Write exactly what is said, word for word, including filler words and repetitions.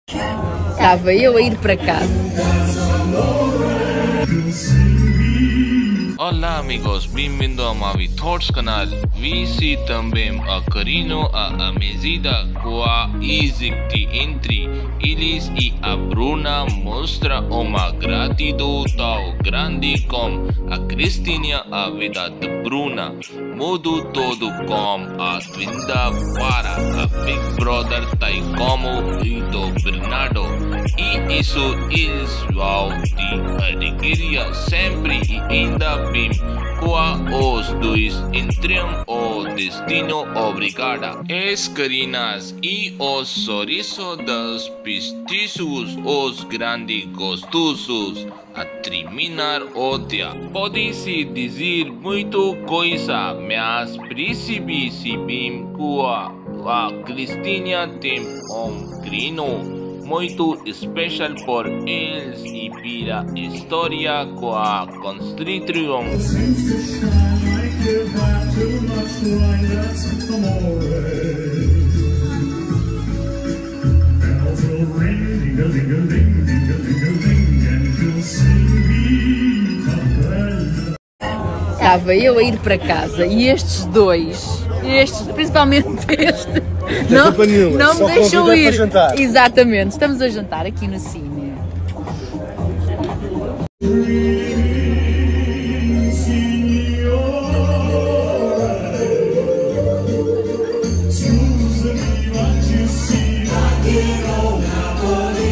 Estava eu a ir para casa. Olá amigos, bem-vindo ao Mavi Thoughts canal. Visi também a carinho a amizade com a existe entre eles e a Bruna mostra uma gratidão tão grande como a Cristina a vida de Bruna mudou todo como a vinda para a Big Brother tal como o do Bernardo e isso eles vão de alegria sempre e ainda bem com os dois entram o destino obrigada. As carinas e o sorriso dos pistiços, os grandes gostosos a terminar o dia. Pode-se dizer muito coisa, mas percebi-se bem que a, a Cristina tem um crino muito especial por eles e pela história que a construíram. Estava eu a ir para casa e estes dois, estes, principalmente este, não, não me deixam ir. Exatamente, estamos a jantar aqui no cine. Quiero una